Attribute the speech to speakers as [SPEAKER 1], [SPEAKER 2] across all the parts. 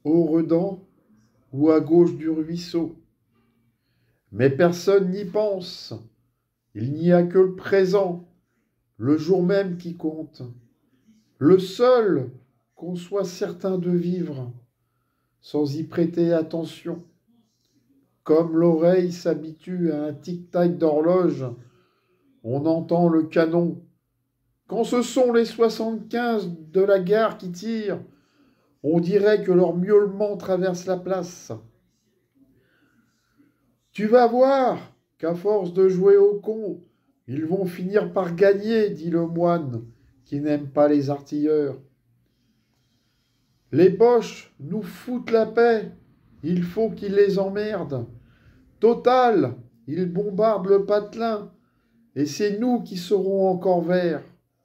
[SPEAKER 1] au Redan ou à gauche du ruisseau. Mais personne n'y pense. Il n'y a que le présent, le jour même qui compte. Le seul qu'on soit certain de vivre, sans y prêter attention. Comme l'oreille s'habitue à un tic-tac d'horloge, on entend le canon. Quand ce sont les 75 de la gare qui tirent, on dirait que leur miaulement traverse la place. Tu vas voir qu'à force de jouer au con, ils vont finir par gagner, dit le moine, qui n'aime pas les artilleurs. Les Boches nous foutent la paix, il faut qu'ils les emmerdent. Total, ils bombardent le patelin, et c'est nous qui serons encore verts.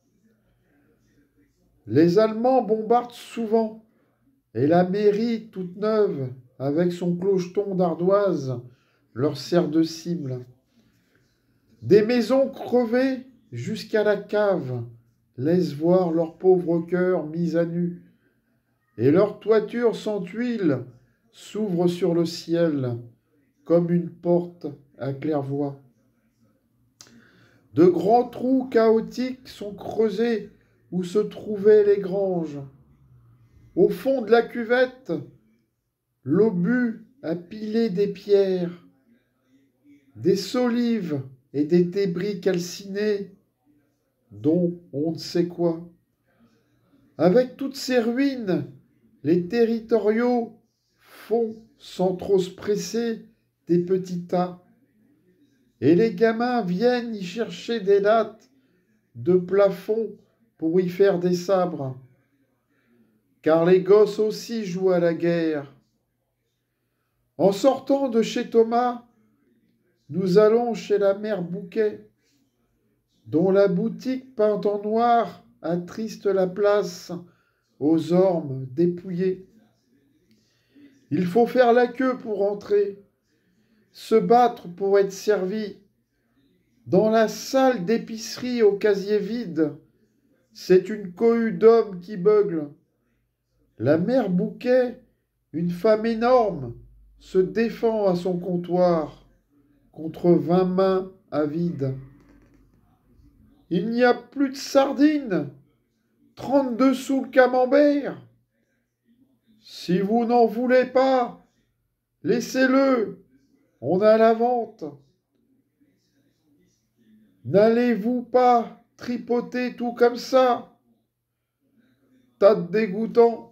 [SPEAKER 1] Les Allemands bombardent souvent, et la mairie toute neuve, avec son clocheton d'ardoise, leur sert de cible. Des maisons crevées jusqu'à la cave laissent voir leurs pauvres cœurs mis à nu, et leur toiture sans tuiles s'ouvre sur le ciel comme une porte à claire-voie. De grands trous chaotiques sont creusés où se trouvaient les granges. Au fond de la cuvette, l'obus a pilé des pierres, des solives et des débris calcinés, dont on ne sait quoi. Avec toutes ces ruines, les territoriaux font, sans trop se presser, des petits tas. Et les gamins viennent y chercher des lattes de plafond pour y faire des sabres. Car les gosses aussi jouent à la guerre. En sortant de chez Thomas, nous allons chez la mère Bouquet, dont la boutique peinte en noir attriste la place aux ormes dépouillés. Il faut faire la queue pour entrer, se battre pour être servi. Dans la salle d'épicerie au casier vide, c'est une cohue d'hommes qui beugle. La mère Bouquet, une femme énorme, se défend à son comptoir contre 20 mains avides. Il n'y a plus de sardines, 32 sous le camembert. Si vous n'en voulez pas, laissez-le, on a la vente. N'allez-vous pas tripoter tout comme ça? Tas de dégoûtant.